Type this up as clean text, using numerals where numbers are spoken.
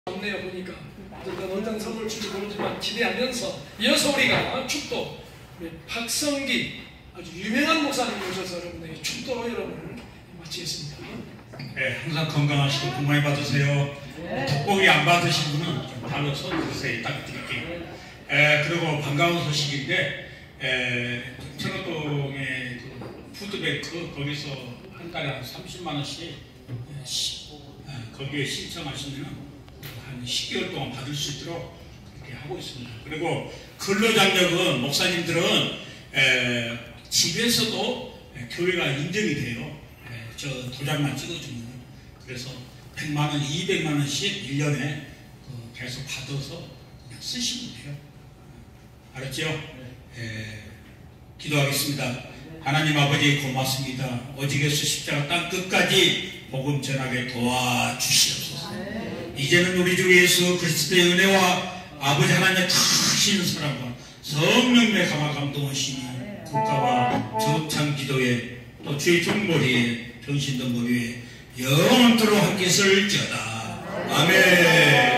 없네요. 보니까 어떤 선물 줄지 모르지만 기대하면서 이어서 우리가 축도 박성기 아주 유명한 목사님 오셔서 여러분에게 축도로 여러분을 마치겠습니다. 네, 항상 건강하시고 복 많이 받으세요. 돋보기 안 받으신 분은 좀 발로 손드세요. 딱 드릴게요. 그리고 반가운 소식인데 청호동의 그 푸드뱅크 거기서 한 달에 한 30만 원씩 거기에 신청하시면 한 10개월 동안 받을 수 있도록 그렇게 하고 있습니다. 그리고 근로장려금 목사님들은 집에서도 교회가 인정이 돼요. 저 도장만 찍어주면. 그래서 100만 원, 200만 원씩 1년에 계속 받아서 그냥 쓰시면 돼요. 알았죠? 기도하겠습니다. 하나님 아버지 고맙습니다. 오직 예수 십자가 땅 끝까지 복음 전하게 도와주시옵소서. 이제는 우리 주 예수 그리스도의 은혜와 아버지 하나님의 크신 사랑과 성령의 감화 감동하시니 국가와 저창 기도에 또 주의 종머리에 병신도 머리에 영원토록 함께 있을지어다. 아멘.